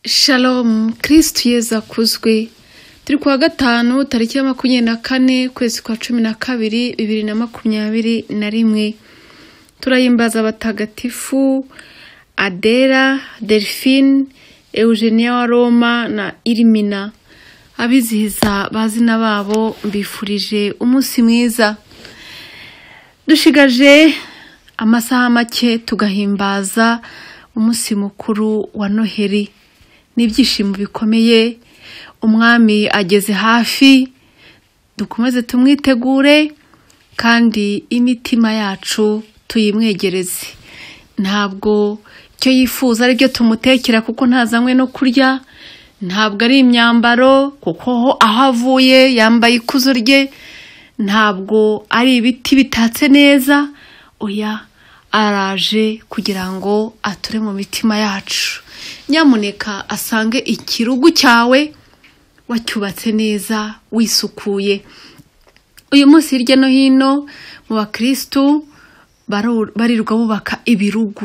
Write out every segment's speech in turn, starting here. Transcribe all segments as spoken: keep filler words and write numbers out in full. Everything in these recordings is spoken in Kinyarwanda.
Shalom, Kristo Yezu akuzwe. Turi kuwa gatanu tariki ya makumyabiri na kane kwezi kwa cumi na kabiri bibiri na makumyabiri na rimwe. Turahimbaza abatagatifu Adela, Delphine, Eugenia wa Roma na Irimina. Abizihiza bazina babo mbifurije umunsi mwiza. Dushigaje amasaha make tugahimbaza umunsi mukuru wa Noheri. N'ibyishimo bikomeye, umwami ageze hafi, dukomeze tumwitegure kandi imitima yacu tuyimwegereze. Ntabwo icyo yifuza ari byo tumutekera kuko ntazanywe no kurya, ntabwo ari imyambaro kuko aho avuye yambaye ikuzo rye, ntabwo ari ibiti bitatse neza, oya araje kugira ngo ature mu mitima yacu. Nyamuneka asange ikirugu cyawe wacyubatse neza wisukuye. Uyu munsi hirya no hino mu bakristo barirwa bubaka ibirugu,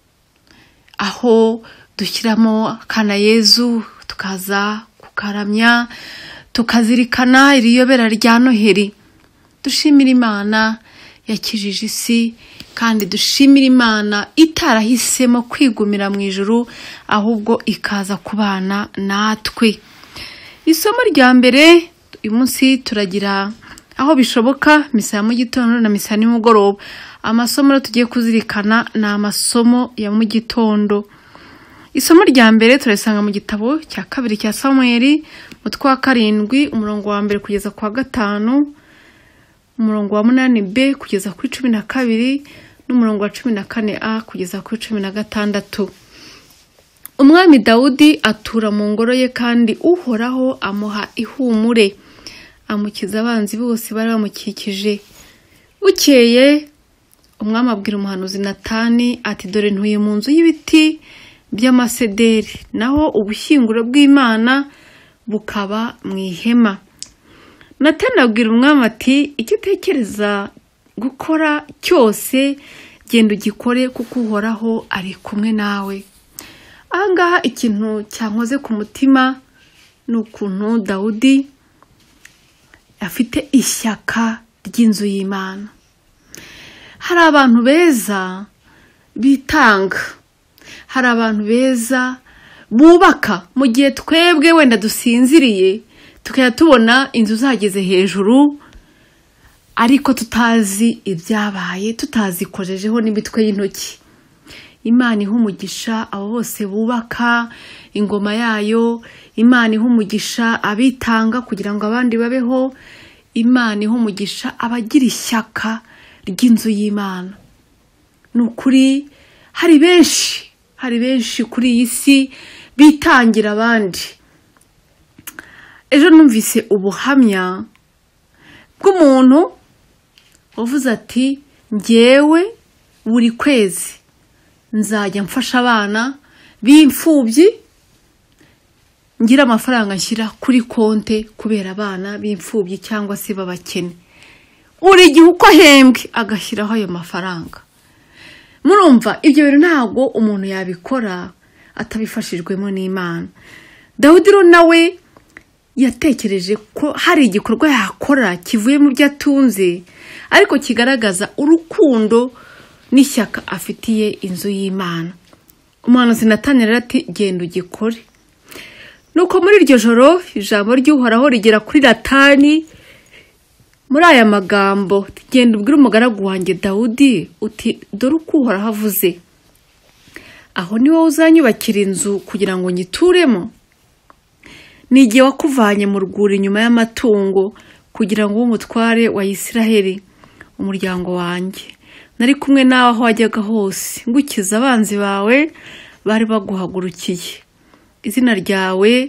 aho dushyiramo kana Yezu tukaza kukaramya, tukazirikana iriyobera rya Noheri. Dushimira Imana yakijije isi kandi dushimira Imana itarahisemo kwigumira mu ijuru ahubwo ikaza kubana natwe. Isomo rya mbere uyu munsi turagira aho bishoboka misa ya mu gitondo na misa nimugoroba. Amasomo tugiye kuzirikana na amasomo ya mu gitondo. Isomo rya mbere turasanga mu gitabo cya kabiri cya Samuel mutwe wa karindwi umurongo wa mbere kugeza kwa gatanu, umurongo wa munani B kugeza kuri cumi na kabiri n'umurongo wa cumi na kane A kugeza kuri cumi na gatandatu. Umwami Dawudi atura mu ngoro ye kandi Uhoraho amuha ihumure, amukiza abanzi bose bari bamukikije. Bukeye umwami abwira umuhanuzi Natani ati dore ntuye mu nzu y'ibiti by'amasederi, naho ubushyinguro bw'Imana bukaba mu ihema. Natani abwira umwami ati icyo utekereza gukora cyose genda ugikore kuko Uhoraho ari kumwe nawe. Ahangaha ikintu cyankoze ku mutima ni ukuntu Dawudi afite ishyaka ry'inzu y'Imana. Hari abantu beza bitanga, hari abantu beza bubaka mu gihe twebwe wenda dusinziriye tukajya tubona inzu zageze hejuru ariko tutazi ibyabaye, tutazikojejeho n'imitwe y'intoki. Imana iha umugisha abo bose bubaka ingoma yayo, Imana iha umugisha abitanga kugira ngo abandi babeho, Imana iha umugisha abagira ishyaka ry'inzu y'Imana. Nukuri hari benshi, hari benshi kuri iyi si bitangira abandi. Ejo numvise ubuhamya bw'umuntu uvuze ati njyewe buri kwezi nzajya mfasha abana b'imfubyi, ngira amafaranga nshyira kuri konte kubera abana b'imfubyi cyangwa se babakene. Uri gihe uko ahembwe agashyiraho ayo mafaranga. Murumva ibyo bintu ntabwo umuntu yabikora atabifashijwemo n'Imana. Dawudi rero nawe yatekereje ko hari igikorwa yakora kivuye mu byo atunze ariko kigaragaza urukundo n'ishyaka afitiye inzu y'Imana. Umuhanuzi Natani rero ati genda ugikore. Nuko muri iryo joro ijambo ry'Uhoraho rigera kuri Natani muri aya magambo, genda ubwire umugaragu wanjye Dawudi uti dore uko Uhoraho avuze, aho ni wowe uzanyubakira inzu kugira ngo nyituremo? Ni igihe wakuvanye mu rwuri inyuma y'amatungo kugira ngo umutware wa Isiraheli umuryango wanjye. Nari kumwe nawe aho wajyaga hose ngukiza abanzi bawe bari baguhagurukiye. Izina ryawe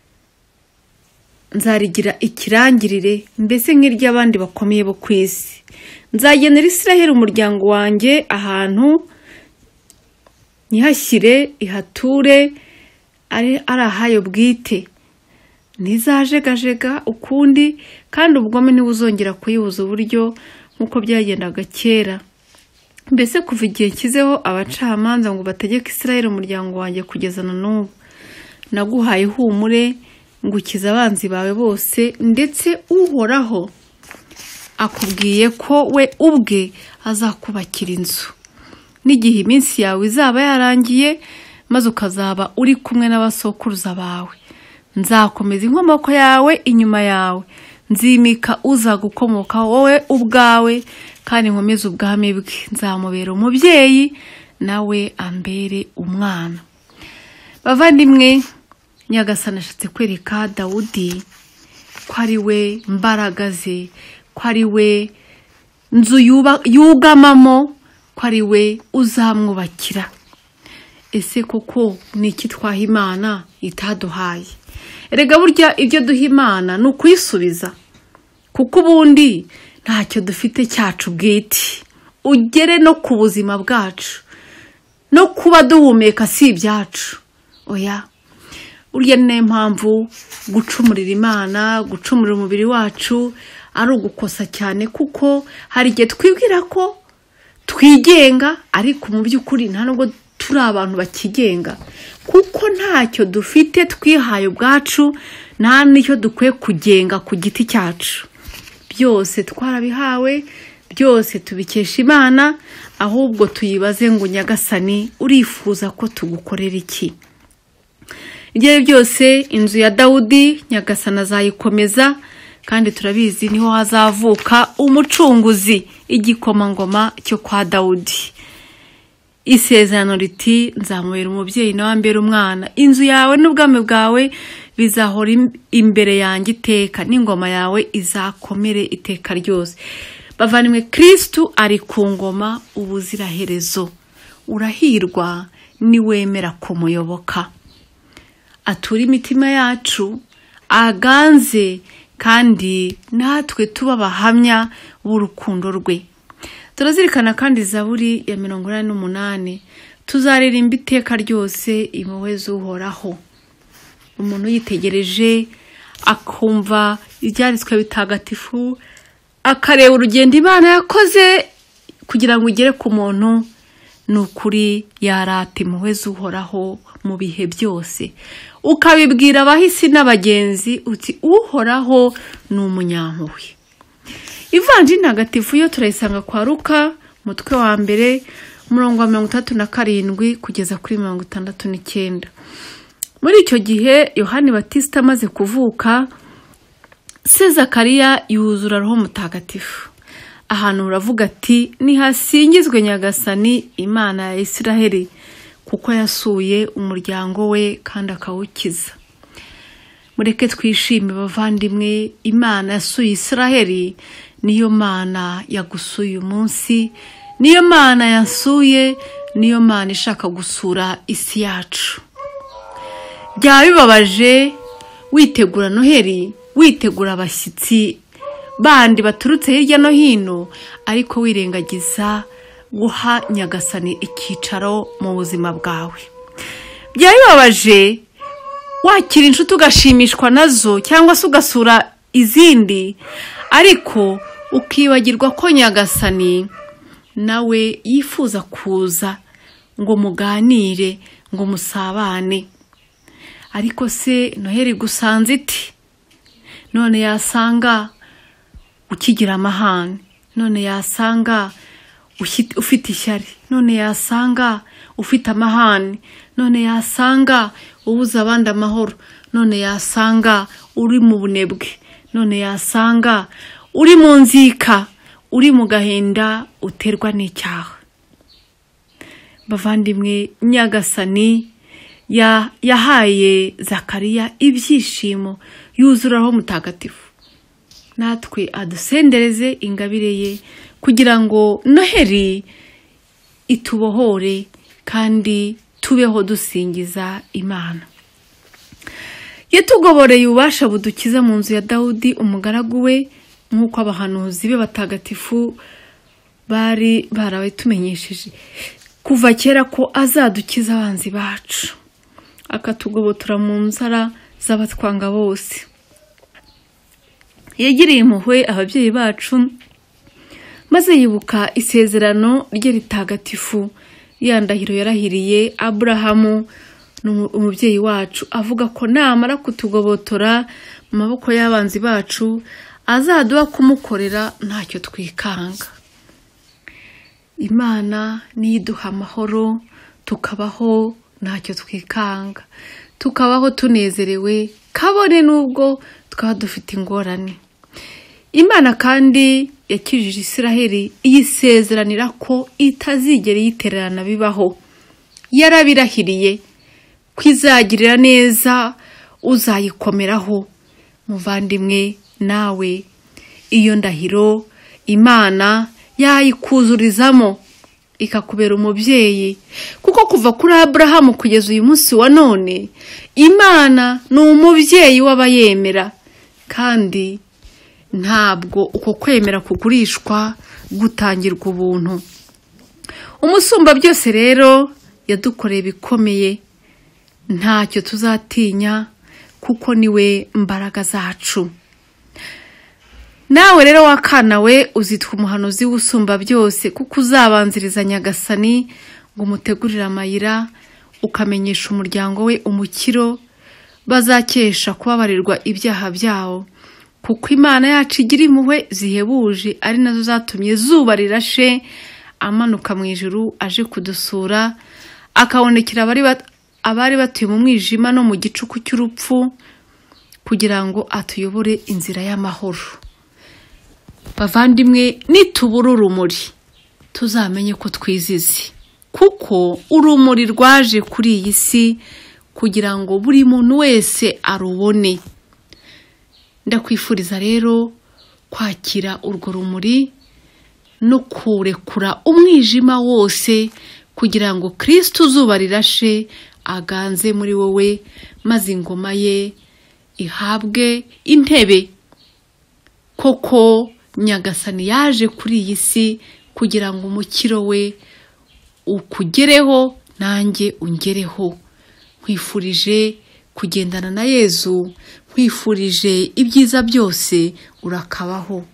nzarigira ikirangirire mbese nk'iry'abandi bakomeye bo ku isi. Nzagenera Isiraheli umuryango wanjye ahantu nyihashyire ihature ari ahayo bwite. Ntizajegajega ukundi kandi ubwome ntibuzongera kuyibuza uburyo nk'uko byagendaga kera. Mbese kuva igihe kizeho abacamanza ngo bategeke Isiraheli umuryango wanjye kugeza na n'ubu. naguhaye humure ngukiza abanzi bawe bose, ndetse Uhoraho akubwiye ko we ubwe azakubakira inzu, n'igihe iminsi yawe izaba yarangiye maze ukazaba uri kumwe n'abasokuruza bawe. Nzakomeza inkomoko yawe inyuma yawe, nzimika uzagukomoka wowe ubwawe, kandi nkomeze ubwami bwe. Nzamubera umubyeyi nawe ambere umwana. Bavandimwe, Nyagasani ashatse kwereka Dawudi ko ari we mbaraga ze, ko ari we nzu yugamamo, ko ari we uzamwubakira. Ese koko ni iki twaha Imana itaduhaye? Erega burya ibyo duha Imana ni ukuyisubiza, kuko ubundi ntacyo dufite cyacu bwite. Ugere no ku buzima bwacu, no kuba duhumeka si ibyacu. Oya, urya niyo mpamvu gucumurira Imana, gucumurira umubiri wacu ari ugukosa cyane, kuko hari igihe twibwira ko twigenga, ariko mu by'ukuri nta nubwo turi abantu bakigenga, kuko ntacyo dufite twihaye ubwacu, nta n'icyo dukwiye kugenga ku giti cyacu. Byose twarabihawe, byose tubikesha Imana, ahubwo tuyibaze ngo Nyagasani urifuza ko tugukorera iki? Igihe byose inzu ya Dawudi Nyagasani azayikomeza, kandi turabizi niho hazavuka umucunguzi, igikomangoma cyo kwa Dawudi. Isezerano riti nzamubera umubyeyi nawe ambere umwana. Inzu yawe n'ubwami bwawe bizahora imbere yanjye iteka, n'ingoma yawe izakomere iteka ryose. Bavandimwe, Kristu ari ku ngoma ubuziraherezo. Urahirwa niwemera kumuyoboka. Atura imitima yacu, aganze, kandi natwe tuba abahamya b'urukundo rwe. Turazirikana kandi Zaburi ya mirongo inani n'umunani, tuzaririmba iteka ryose impuhwe z'Uhoraho. Umuntu yitegereje akumva ibyanditswe bitagatifu, akareba urugendo Imana yakoze kugira ngo ugere ku muntu, ni ukuri yarata impuhwe z'Uhoraho mu bihe byose. Ukabibwira abahisi n'abagenzi uti Uhoraho ni umunyampuhwe. Ivanjiri ntagatifu yo turayisanga kwa Luka mutwe wa mbere umurongo wa mirongo itatu na karindwi kugeza kuri mirongo itandatu n'icyenda. Muri icyo gihe Yohani Batista amaze kuvuka, se Zakariya yuzura Roho Mutagatifu. Ahantu uravuga ati nihasingizwe Nyagasani Imana ya Isiraheli, kuko yasuye umuryango we kandi akawukiza. Mureke twishime bavandimwe, Imana yasuye Isiraheli niyo Mana yagusuye umunsi, niyo Mana yasuye, niyo Mana ishaka gusura isi yacu. Byaba bibabaje witegura Noheri, witegura abashyitsi bandi baturutse hirya no hino, ariko wirengagiza guha Nyagasani icyicaro mu buzima bwawe. Byaba bibabaje wakira inshuti ugashimishwa nazo, cyangwa se ugasura izindi, ariko ukibagirwa ko Nyagasani nawe yifuza kuza ngo muganire, ngo musabane. Ariko se Noheri gusanze iti? None yasanga ukigira amahane, none yasanga ufite ishyari, none yasanga ufite amahane, none yasanga ubuza abandi amahoro, none yasanga uri mu bunebwe, none yasanga uri mu nzika, uri mu gahinda uterwa n'icyaha. Bavandimwe, Nyagasani ya yahaye Zakariya ibyishimo, yuzura Roho Mutagatifu. Natwe adusendereze ingabire ye, kugira ngo Noheri itubohore kandi tubeho dusingiza Imana. Yatugoboreye ububasha budukiza mu nzu ya Dawudi umugaragu we, nk'uko abahanuzi be batagatifu bari barabitumenyesheje kuva kera ko azadukiza abanzi bacu, akatugobotora mu nzara z'abatwanga bose. Yagiriye impuhwe ababyeyi bacu, maze yibuka isezerano rye ritagatifu, ya ndahiro yarahiriye Aburahamu umubyeyi wacu avuga ko namara kutugobotora mu maboko y'abanzi bacu azaduha kumukorera ntacyo twikanga. Imana niduha amahoro tukabaho ntacyo twikanga, tukabaho tunezerewe kabone nubwo twaba dufite ingorane. Imana kandi yakijije Isiraheli iyisezeranira ko itazigera yitererana bibaho. Yarabirahiriye kwizagirira neza uzayikomeraho. Muvandimwe, nawe iyo ndahiro Imana yayikuzurizamo ikakubera umubyeyi, kuko kuva kuri Aburahamu kugeza uyu munsi wa none Imana ni umubyeyi w'abayemera, kandi ntabwo uko kwemera kugurishwa gutangirwa ubuntu. Umusumba byose rero yadukoreye bikomeye, ntacyo tuzatinya kuko niwe mbaraga zacu. Nawe rero wakana we uzitwa umuhanuzi w'usumba byose, kuko uzabanziriza Nyagasani ngo umutegurire amayira, ukamenyesha umuryango we umukiro bazakesha kubabarirwa ibyaha byawo. Kuko Imana yacu igira impuhwe zihebuje, ari nazo zatumye zuba rirashe amanuka mu ijuru aje kudusura, akabonekera abari abari batuye mu mwijima no mu gicuku cy'urupfu, kugira ngo atuyobore inzira y'amahoro. Bavandimwe, nitubura urumuri tuzamenye ko twizize, kuko urumuri rwaje kuri iyi si kugira ngo buri muntu wese arubone. Ndakwifuriza rero kwakira urwo rumuri no kurekura umwijima wose, kugira ngo Kristo zuba rirashe aganze muri wowe, maze ingoma ye ihabwe intebe. Koko Nyagasani yaje kuri iyi si kugira ngo umukiro we ukugereho nanjye ungereho. Nkwifurije kugendana na Yezu, nkwifurije ibyiza byose urakabaho.